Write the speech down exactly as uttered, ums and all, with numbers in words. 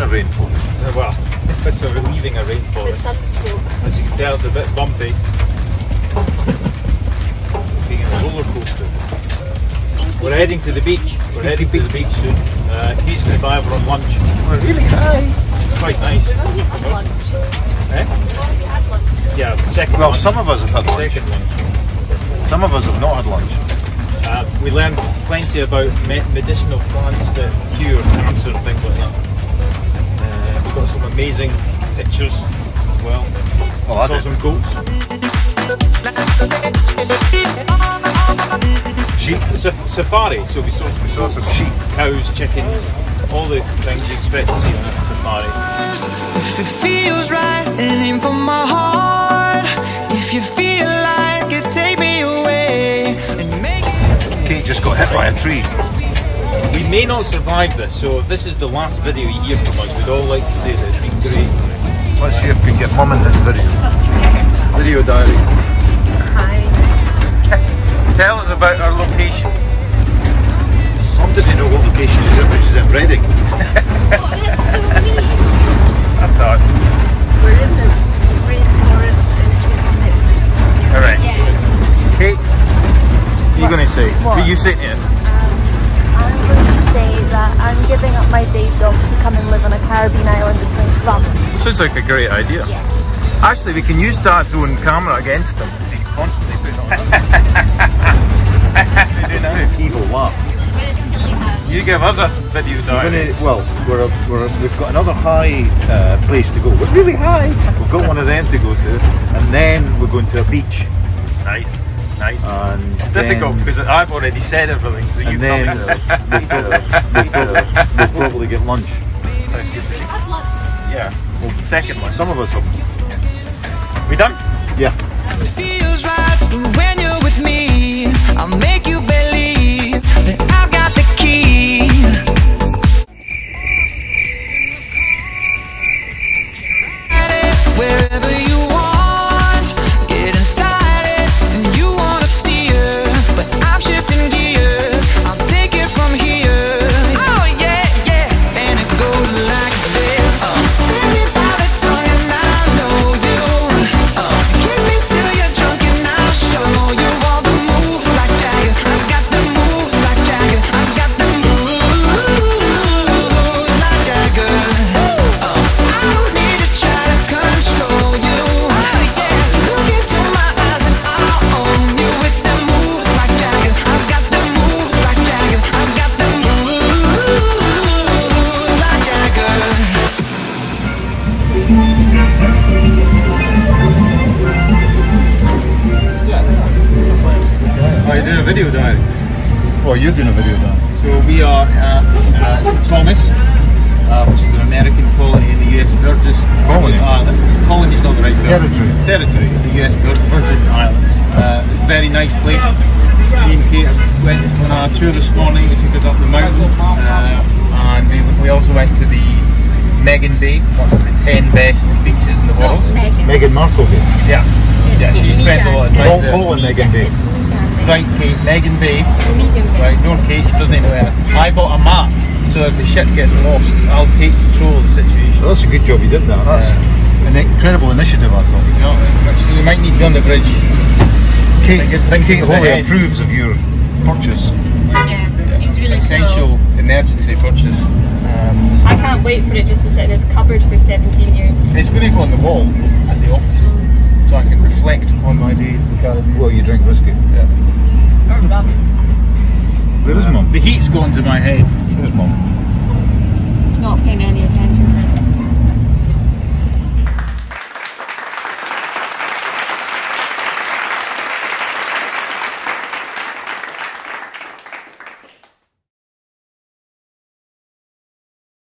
rainforest. Uh, well, so we're leaving a rainforest. As you can tell, it's a bit bumpy. It's being a roller coaster. We're heading to the beach. We're heading to the beach soon. Uh, Kate's going to buy over on lunch. We're really high. Quite nice. We had lunch. Eh? We had lunch. Yeah, second Well, lunch. some of us have had lunch. Second lunch. Some of us have not had lunch. Uh, we learned plenty about me medicinal plants that cure cancer and things like that. Uh, we got some amazing pictures as well. Oh, I Saw did. some goats. Sheep. It's a safari, so we saw, we saw some sheep, cows, chickens, all the things you expect to see on a safari. If it feels right and aim for my heart, if you feel like it, take me away and make it. Kate just got hit by a tree. We may not survive this, so if this is the last video you hear from us, we'd all like to say that it's been great. Let's see if we can get mum in this video. Video diary. Hi. Tell us about our location. Mum doesn't know what location she's in, but she's in Reading. Oh, that's so neat. That's hard. We're in the rainforest and it's magnificent. Alright. Yeah. Kate, what are you going to say? What? What are you saying here? I'm going to say that I'm giving up my day job to come and live on a Caribbean island and drink rum. Sounds like a great idea. Yeah. Actually, we can use Dad's own camera against him because he's constantly putting on. You know? Evil laugh. You give us a video We're diary. gonna, well, we're, a, we're a, we've got another high uh, place to go. We're really high. We've got one of them to go to, and then we're going to a beach. Nice, nice. And It's then, difficult because I've already said everything, so you and then come. uh, we'll, uh, we'll, uh, we'll probably get lunch. Yeah. Well, second one. Some of us have. We done? Yeah. It feels right when you're with me. I'll make you believe that I've got the key. Wherever you want, get inside it, and you wanna steer, but I'm shifting gears. I'll take it from here. Oh yeah, yeah, and it goes like this. Uh, take me by the tongue and I know you. Uh, kiss me till you're drunk and I'll show you all the moves like Jagger. I've got the moves like Jagger. I've got the moves like Jagger. Uh, I don't need to try to control you. Oh yeah, look into my eyes and I'll own you with the moves like Jagger. I've got the moves like Jagger. I've got the moves like Jagger. Oh, you're doing a video diary. Oh, you're doing a video now. So we are at uh, Thomas, uh, which is an American colony in the U S Virgin Colony? Islands. Colony is not the right term. Territory. Territory in the U S Vir- Virgin Islands. Uh, it's a very nice place. Me and Kate went on a tour this morning. They took us up the mountain, uh, and we, we also went to the Megan Bay, one of the ten best beaches in the world. Meghan Markle here. Yeah, yeah. She spent a lot of Paul, time there. Paul and Meghan Bay. Right, Kate, Megan Bay. Megan Bay. Right, ignore Kate, she doesn't know anything. I bought a map, so if the ship gets lost, I'll take control of the situation. Well, that's a good job you did that. That's an incredible initiative, I thought. You know, so we might need to be on the bridge. Kate, Think- think Kate Holly ahead. approves of your purchase. Yeah, it's really Essential emergency purchase. Um, cool. I can't wait for it just to sit in this cupboard for seventeen years. it's going to go on the wall at the office, so I can reflect on my days in the Caribbean. Well, you drink whiskey. Yeah. Or rum. Where is Mum? The heat's going to my head. Where's Mum? Not paying any attention.